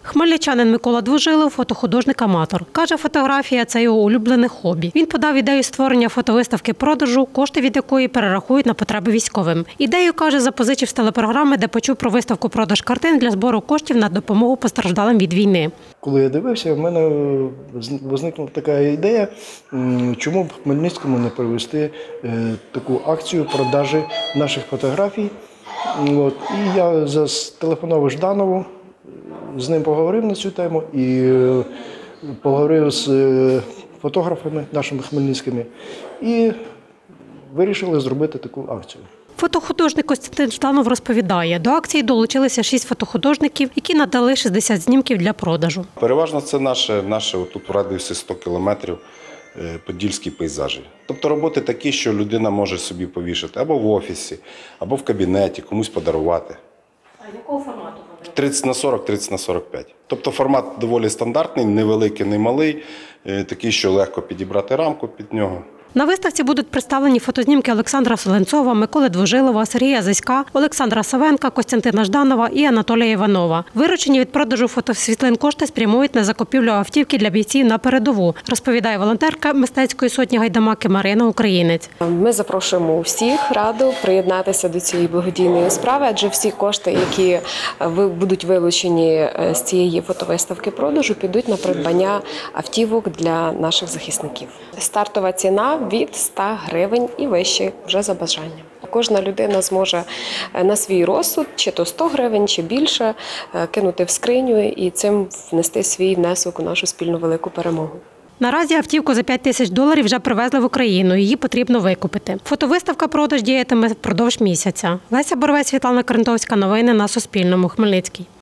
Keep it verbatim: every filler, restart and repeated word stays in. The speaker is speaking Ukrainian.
Хмельничанин Микола Двожилов – фотохудожник-аматор. Каже, фотографія – це його улюблене хобі. Він подав ідею створення фотовиставки-продажу, кошти від якої перерахують на потреби військовим. Ідею, каже, запозичив з телепрограми, де почув про виставку-продаж картин для збору коштів на допомогу постраждалим від війни. Коли я дивився, в мене виникла така ідея, чому б в Хмельницькому не провести таку акцію продажі наших фотографій. От. І я зателефонував Жданову, з ним поговорив на цю тему і поговорив з фотографами нашими хмельницькими і вирішили зробити таку акцію. Фотохудожник Костянтин Жданов розповідає, до акції долучилися шість фотохудожників, які надали шістдесят знімків для продажу. Переважно це наше, наше тут в радіусі сто кілометрів подільські пейзажі. Тобто роботи такі, що людина може собі повішати або в офісі, або в кабінеті, комусь подарувати. А якого формату? тридцять на сорок, тридцять на сорок п'ять. Тобто формат доволі стандартний, невеликий, не малий, такий, що легко підібрати рамку під нього. На виставці будуть представлені фотознімки Олександра Соленцова, Миколи Двожилова, Сергія Заська, Олександра Савенка, Костянтина Жданова і Анатолія Іванова. Виручені від продажу фотосвітлин кошти спрямують на закупівлю автівки для бійців на передову, розповідає волонтерка мистецької сотні Гайдамаки Марина Українець. Ми запрошуємо всіх раду приєднатися до цієї благодійної справи, адже всі кошти, які будуть вилучені з цієї фотовиставки продажу, підуть на придбання автівок для наших захисників. Стартова ціна від ста гривень і вище, вже за бажанням. Кожна людина зможе на свій розсуд, чи то сто гривень, чи більше, кинути в скриню і цим внести свій внесок у нашу спільну велику перемогу. Наразі автівку за п'ять тисяч доларів вже привезли в Україну, її потрібно викупити. Фотовиставка-продаж діятиме впродовж місяця. Леся Боровець, Світлана Крентовська. Новини на Суспільному. Хмельницький.